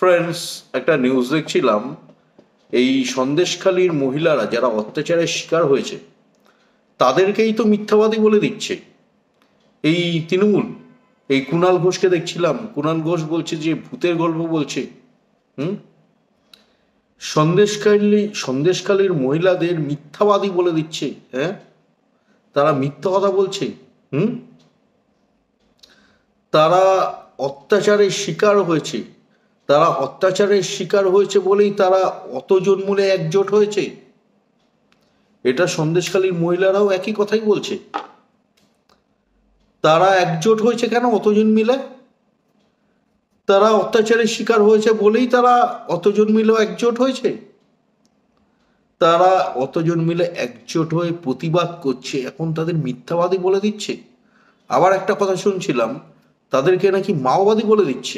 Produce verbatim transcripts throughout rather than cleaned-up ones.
Friends, একটা news দেখছিলাম। এই সন্দেশখালীর মহিলারা যারা অত্যাচারের শিকার হয়েছে তাদেরকেই তো মিথ্যাবাদী বলে দিচ্ছে এই তৃণমূল। এই কুণাল ঘোষকে দেখছিলাম, কুণাল ঘোষ বলছে যে ভূতের গল্প বলছে। হুম সন্দেশখালী সন্দেশখালীর মহিলাদের মিথ্যাবাদী বলে দিচ্ছে। হ্যাঁ, তারা মিথ্যা কথা বলছে। হুম তারা অত্যাচারের শিকার হয়েছে, তারা অত্যাচারের শিকার হয়েছে বলেই তারা অতজন মূলে একজোট হয়েছে। এটা সন্দেশখালীর মহিলারাও একই কথাই বলছে। তারা একজোট হয়েছে কেন অতজন মিলে? তারা অত্যাচারের শিকার হয়েছে বলেই তারা অতজন মিলেও একজোট হয়েছে। তারা অতজন মিলে একজোট হয়ে প্রতিবাদ করছে, এখন তাদের মিথ্যাবাদী বলে দিচ্ছে। আবার একটা কথা শুনছিলাম, তাদেরকে নাকি মাওবাদী বলে দিচ্ছে।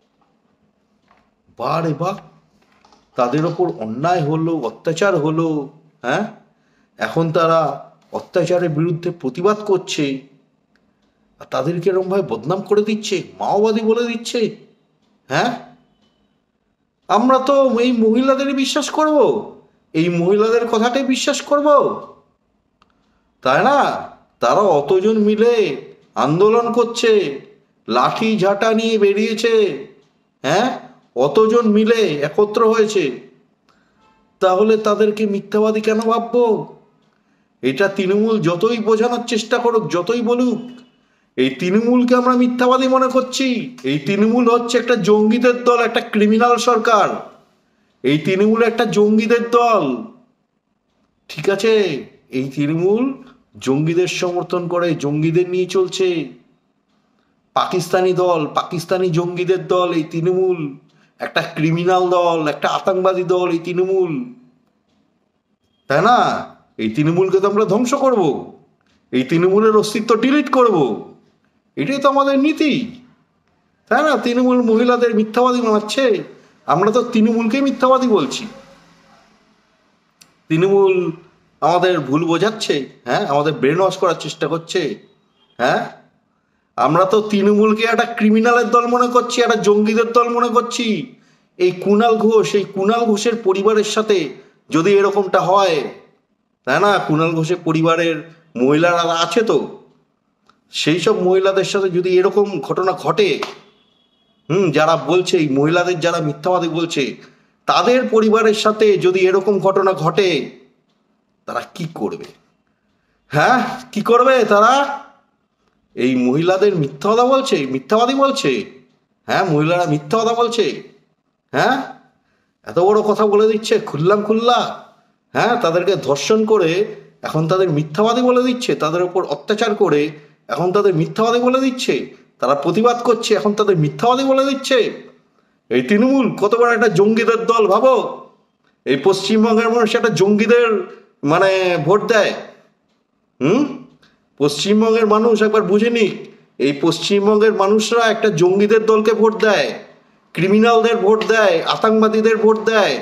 বারে বা, তাদের ওপর অন্যায় হলো, অত্যাচার হলো, হ্যাঁ, এখন তারা অত্যাচারের বিরুদ্ধে প্রতিবাদ করছে, আর তাদেরকে এরকম ভাবে বদনাম করে দিচ্ছে, মাওবাদী বলে দিচ্ছে। হ্যাঁ, আমরা তো এই মহিলাদেরই বিশ্বাস করব, এই মহিলাদের কথাটাই বিশ্বাস করব, তাই না? তারা অতজন মিলে আন্দোলন করছে, লাঠি ঝাঁটা নিয়ে বেরিয়েছে, হ্যাঁ, অতজন মিলে একত্র হয়েছে, তাহলে তাদেরকে মিথ্যাবাদী কেন ভাববো? এটা তৃণমূল যতই বোঝানোর চেষ্টা করুক, যতই বলুক, এই তৃণমূলকে আমরা মিথ্যাবাদী মনে করছি। এই তৃণমূল হচ্ছে একটা জঙ্গিদের দল, একটা ক্রিমিনাল সরকার। এই তৃণমূল একটা জঙ্গিদের দল, ঠিক আছে? এই তৃণমূল জঙ্গিদের সমর্থন করে, জঙ্গিদের নিয়ে চলছে। পাকিস্তানি দল, পাকিস্তানি জঙ্গিদের দল এই তৃণমূল। একটা ক্রিমিনাল দল, একটা আতঙ্কবাদী দল এই তৃণমূল, তাই না? এই তৃণমূলকে তো আমরা ধ্বংস করব, এই তৃণমূলের অস্তিত্ব ডিলিট করব, এটাই তো আমাদের নীতি, তাই না? তৃণমূল মহিলাদের মিথ্যাবাদী বানাচ্ছে, আমরা তো তৃণমূলকেই মিথ্যাবাদী বলছি। তৃণমূল আমাদের ভুল বোঝাচ্ছে, হ্যাঁ, আমাদের ব্রেন ওয়াশ করার চেষ্টা করছে। হ্যাঁ, আমরা তো তৃণমূলকে একটা ক্রিমিনালের দল মনে করছি, একটা জঙ্গিদের দল মনে করছি। এই কুণাল ঘোষ, এই কুণাল ঘোষের পরিবারের সাথে যদি এরকমটা হয়, তাই না, কুণাল ঘোষের পরিবারের মহিলারা আছে তো, সেই সব মহিলাদের সাথে যদি এরকম ঘটনা ঘটে, হুম যারা বলছে, এই মহিলাদের যারা মিথ্যাবাদী বলছে, তাদের পরিবারের সাথে যদি এরকম ঘটনা ঘটে, তারা কি করবে? হ্যাঁ, কি করবে তারা? এই মহিলাদের মিথ্যা কথা বলছে, মিথ্যাবাদী বলছে। হ্যাঁ, মহিলারা মিথ্যা কথা বলছে। হ্যাঁ, এত বড় কথা বলে দিচ্ছে খুললাম খুল্লা। হ্যাঁ, তাদেরকে ধর্ষণ করে এখন তাদের মিথ্যাবাদী বলে দিচ্ছে, তাদের উপর অত্যাচার করে এখন তাদের মিথ্যাবাদী বলে দিচ্ছে। তারা প্রতিবাদ করছে, এখন তাদের মিথ্যাবাদী বলে দিচ্ছে। এই তৃণমূল কত বড় একটা জঙ্গিদের দল ভাবো। এই পশ্চিমবঙ্গের মানুষ একটা জঙ্গিদের মানে ভোট দেয়। হুম পশ্চিমবঙ্গের মানুষ একবার বুঝে নিক, এই পশ্চিমবঙ্গের মানুষরা একটা জঙ্গিদের দলকে ভোট দেয়, ক্রিমিনালদের ভোট দেয়, আতঙ্কবাদীদের ভোট দেয়।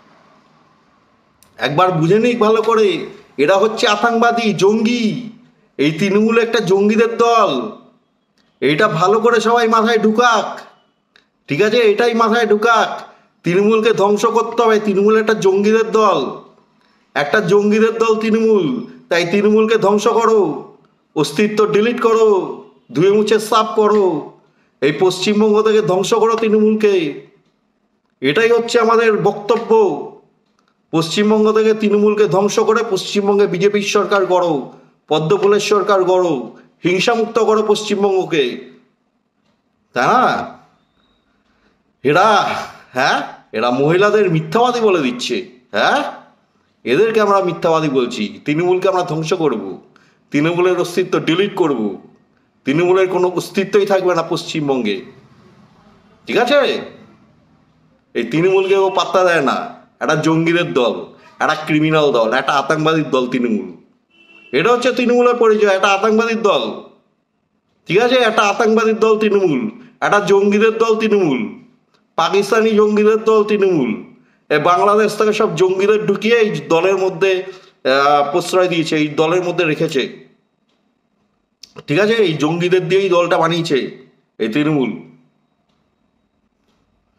একবার বুঝে নিক ভালো করে, এরা হচ্ছে আতঙ্কবাদী, জঙ্গি। এই তৃণমূল একটা জঙ্গিদের দল, এইটা ভালো করে সবাই মাথায় ঢুকাক, ঠিক আছে? এটাই মাথায় ঢুকাক, তৃণমূলকে ধ্বংস করতে হবে। তৃণমূল একটা জঙ্গিদের দল, একটা জঙ্গিদের দল তৃণমূল। তাই তৃণমূলকে ধ্বংস করো, অস্তিত্ব ডিলিট করো, ধুয়ে মুছে সাফ করো, এই পশ্চিমবঙ্গ থেকে ধ্বংস করো তৃণমূলকে। এটাই হচ্ছে আমাদের বক্তব্য। পশ্চিমবঙ্গ থেকে তৃণমূলকে ধ্বংস করে পশ্চিমবঙ্গে বিজেপির সরকার গড়ো, পদ্মফুলের সরকার গড়ো, হিংসামুক্ত করো পশ্চিমবঙ্গকে, তাই না? এরা, হ্যাঁ, এরা মহিলাদের মিথ্যাবাদী বলে দিচ্ছে। হ্যাঁ, এদেরকে আমরা মিথ্যাবাদী বলছি, তৃণমূলকে আমরা ধ্বংস করব, তৃণমূলের অস্তিত্ব ডিলিট করব, তৃণমূলের কোনো অস্তিত্বই থাকবে না পশ্চিমবঙ্গে, ঠিক আছে? এই তৃণমূলকে ও পাত্তা দেয় না, একটা জঙ্গিদের দল, একটা ক্রিমিনাল দল, একটা আতঙ্কবাদীর দল তৃণমূল। এটা হচ্ছে তৃণমূলের পরিচয়, একটা আতঙ্কবাদীর দল, ঠিক আছে? একটা আতঙ্কবাদীর দল তৃণমূল, একটা জঙ্গিদের দল তৃণমূল, পাকিস্তানি জঙ্গিদের দল তৃণমূল। এই বাংলাদেশ থেকে সব জঙ্গিদের ঢুকিয়ে এই দলের মধ্যে প্রশ্রয় দিয়েছে, এই দলের মধ্যে রেখেছে, ঠিক আছে? এই জঙ্গিদের দিয়েই দলটা বানিয়েছে এই তৃণমূল।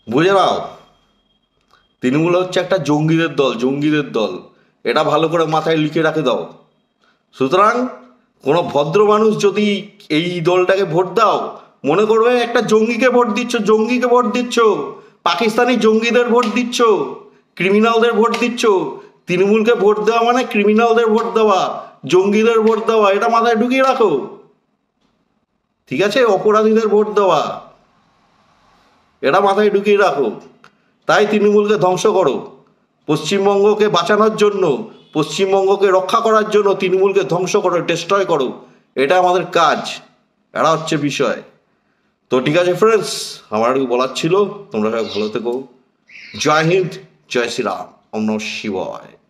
বুঝে নাও, তৃণমূল হচ্ছে একটা জঙ্গিদের দল, জঙ্গিদের দল, এটা ভালো করে মাথায় লিখে রাখে দাও। সুতরাং কোনো ভদ্র মানুষ যদি এই দলটাকে ভোট দাও, মনে করবে একটা জঙ্গিকে ভোট দিচ্ছ, জঙ্গিকে ভোট দিচ্ছ, পাকিস্তানি জঙ্গিদের ভোট দিচ্ছ, ক্রিমিনালদের ভোট দিচ্ছ। তৃণমূলকে ভোট দেওয়া মানে ক্রিমিনালদের ভোট দেওয়া, জঙ্গিদের ভোট দেওয়া, এটা মাথায় ঢুকিয়ে রাখো, ঠিক আছে? অপরাধীদের ভোট দেওয়া, এটা মাথায় ঢুকিয়ে রাখো। তাই তৃণমূলকে ধ্বংস করো, পশ্চিমবঙ্গকে বাঁচানোর জন্য, পশ্চিমবঙ্গকে রক্ষা করার জন্য তৃণমূলকে ধ্বংস করো, ডিস্ট্রয় করো, এটা আমাদের কাজ, এটা হচ্ছে বিষয়। তো ঠিক আছে ফ্রেন্ডস, আমার একটু বলার ছিল। তোমরা সবাই ভালো থেকো। জয় হিন্দ, জয় শ্রীরাম, ওম নমঃ শিবায়।